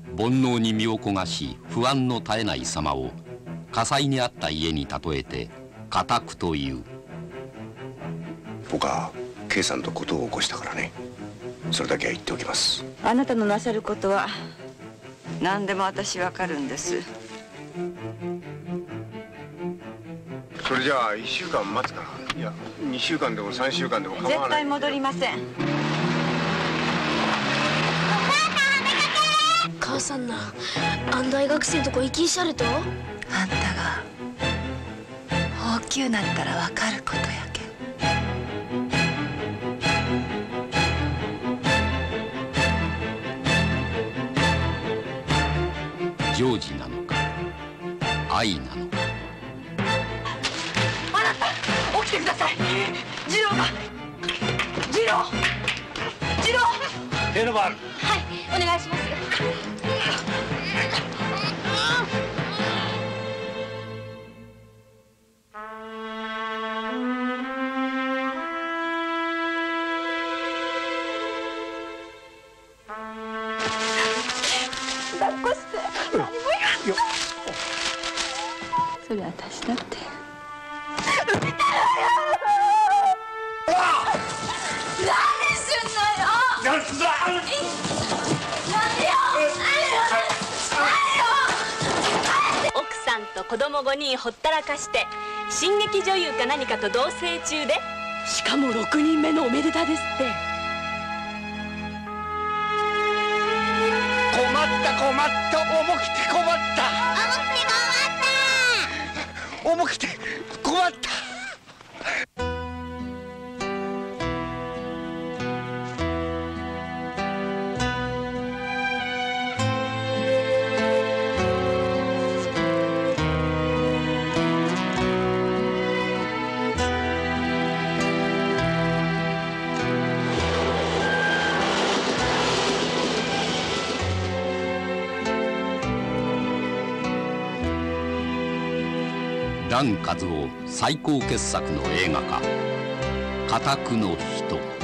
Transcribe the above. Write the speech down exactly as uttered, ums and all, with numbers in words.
煩悩に身を焦がし不安の絶えない様を火災にあった家に例えて家宅という。 僕はKさんと事を起こしたからね。それだけは言っておきます。 あなたのなさることは何でも私わかるんです。 それじゃあいっしゅうかん待つか。いやにしゅうかんでもさんしゅうかんでも構わない。 絶対戻りません。 母さんな、あん大学生とこ行きんしゃると。あんたが大きゅうなったらわかることやけん。 情事なのか愛なのか。 あなた起きてください。次郎が次郎次郎。 手の番。はい、 お願いします。 抱っこして。何も言わない。それ私だって。産みたいわよ。何すんのよ。何すんだ。何よ。 奥さんと子供ごにんほったらかして新劇女優か何かと同棲中で、しかもろくにんめのおめでたですって。 困った困った、重くて困った。重くて困った。重くて困った。 蘭和夫最高傑作の映画化「家宅の人」。